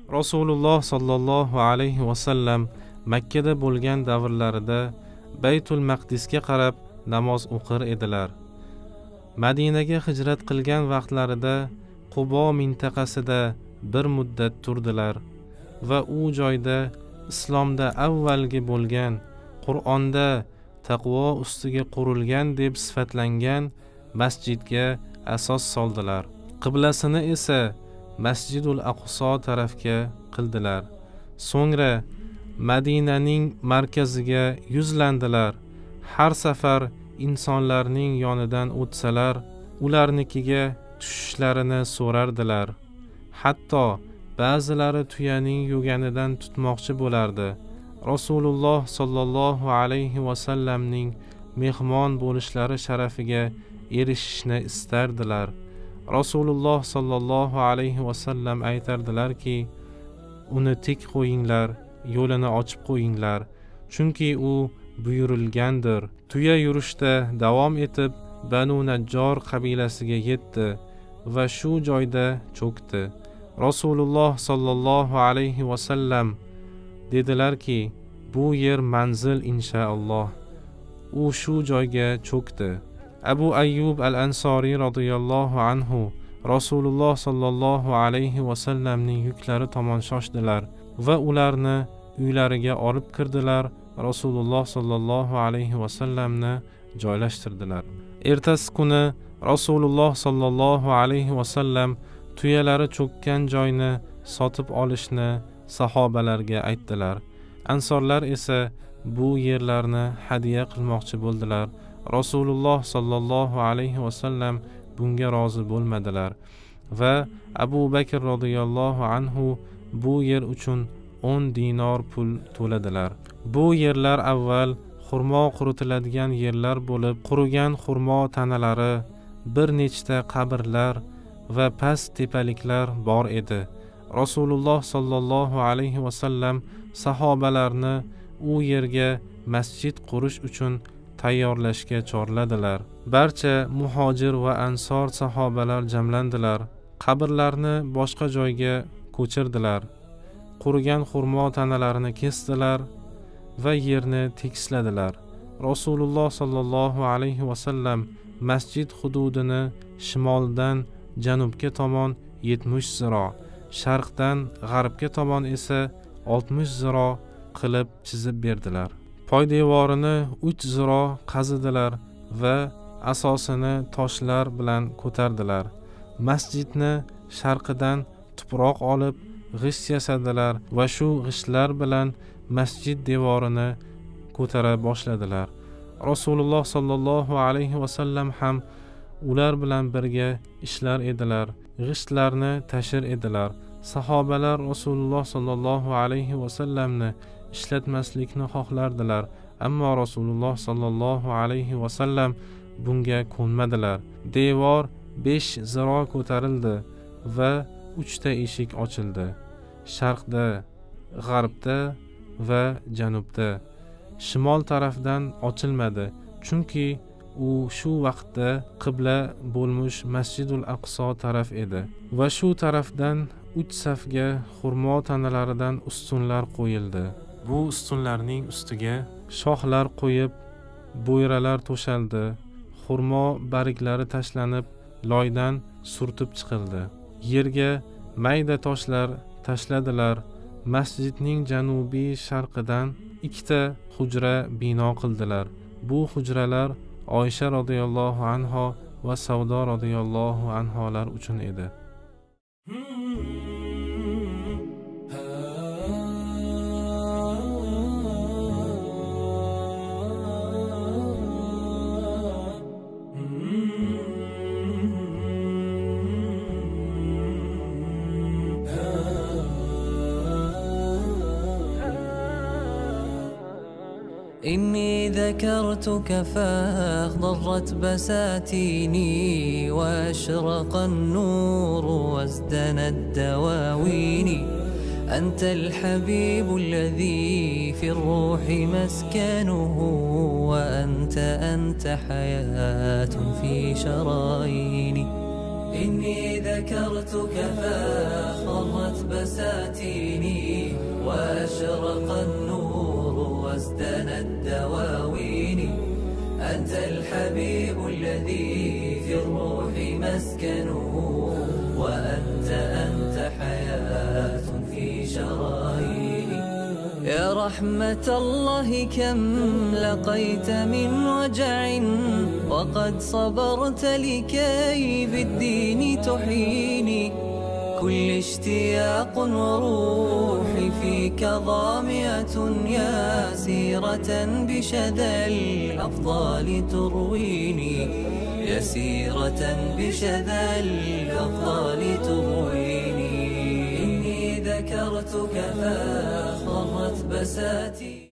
Rasululloh sallallohu alayhi vasallam Makkada bo'lgan davrlarida Baytul Maqdisga qarab namoz o'qir edilar. Madinaga hijrat qilgan vaqtlarida Qubo mintaqasida bir muddat turdilar va u joyda islomda avvalgi bo'lgan, Qur'onda taqvo ustiga qurilgan deb sifatlangan masjidga asos soldilar. Qiblasini esa Masjidul Aqso tarafga qildilar. So'ngra Madinaning markaziga yuzlandilar. Har safar insonlarning yonidan o'tsalar, ularnikiga tushishlarini so'rardilar. Hatto ba'zilari tuyaning yuganidan tutmoqchi bo'lardi. Rasululloh sallallohu alayhi vasallamning mehmon bo'lishlari sharafiga erishishni istardilar. Rasululloh sallallohu alayhi vasallam aytardilarki, uni tik qo'yinglar, yo'lini ochib qo'yinglar, chunki u buyurilgandir. Tuya yurishda davom etib Banu Najjor qabilasiga yetdi va shu joyda cho'kdi. Rasululloh sallallohu alayhi vasallam dedilarki, bu yer manzil inshaalloh. U shu joyga cho'kdi. Abu Ayyub al-Ansori radhiyallohu anhu Rasululloh sallallohu alayhi vasallamning yuklari tomon shoshdilar va ularni uylariga olib kirdilar. Rasululloh sallallohu alayhi vasallamni joylashtirdilar. Ertasi kuni Rasululloh sallallohu alayhi vasallam tuyalari cho'kkan joyni sotib olishni sahobalarga aytdilar. Ansorlar esa bu yerlarni hadiya qilmoqchi bo'ldilar. Rasululloh sallallohu alayhi vasallam bunga rozi bo'lmadilar va Abu Bakr radhiyallohu anhu bu yer uchun 10 dinor pul to'ladilar. Bu yerlar avval xurmo quritiladigan yerlar bo'lib, qurigan xurmo tanalari, bir nechta qabrlar va past tepaliklar bor edi. Rasululloh sallallohu alayhi vasallam sahobalarni u yerga masjid qurish uchun tayyorlashga chorladilar. Barcha muhojir va ansor sahobalar jamlandilar. Qabrlarni boshqa joyga ko'chirdilar. Qurigan xurmo tanalarini kesdilar va yerni tekisladilar. Rasululloh sallallohu alayhi vasallam masjid hududini shimoldan janubga tomon 70 ziro, sharqdan g'arbga tomon esa 60 ziro qilib chizib berdilar. Poydevorini 3 ziro qazidilar va asosini toshlar bilan ko'tardilar. Masjidni sharqidan tuproq olib g'isht yasadilar va shu g'ishtlar bilan masjid devorini ko'tara boshladilar. Rasululloh sallallohu alayhi vasallam ham ular bilan birga ishlar edilar. G'ishtlarni tashir edilar. Sahobalar Rasululloh sallallohu alayhi vasallamni ishlatmaslikni xohlardilar, ammo Rasululloh sallallohu alayhi vasallam bunga ko'nmadilar. Devor 5 ziro ko'tarildi va 3 ta eshik ochildi. Sharqda, g'arbda va janubda. Shimol tarafdan ochilmadi, chunki u shu vaqtda qibla bo'lmuş Masjidul Aqso taraf edi va shu tarafdan 3 safga xurmo tanalaridan ustunlar qo'yildi. Bu ustunlarning ustiga shoxlar qo'yib, bo'yralar to'shaldi. Xurmo bariklari tashlanib, loydan surtib chiqildi. Yerga mayda toshlar tashladilar. Masjidning janubiy sharqidan 2 ta hujra bino qildilar. Bu hujralar Oysha radhiyallohu anha va Savdo radhiyallohu anholar uchun edi. إني ذكرتك فاخضرت بساتيني وأشرق النور وازدنت دواويني. أنت الحبيب الذي في الروح مسكنه وأنت حياة في شراييني. إني ذكرتك فاخضرت بساتيني، وأشرق النور وازدنت دواويني. أنت الحبيب الذي في الروح مسكنه، وأنت حياة في شراييني. يا رحمة الله كم لقيت من وجع، وقد صبرت لكي بالدين تحيني. كل اشتياق وروحي فيك ظامئة، يا سيرة بشذا الأفضال ترويني، يا سيرة بشذا الأفضال ترويني. إني ذكرتك فاخضرت بساتي.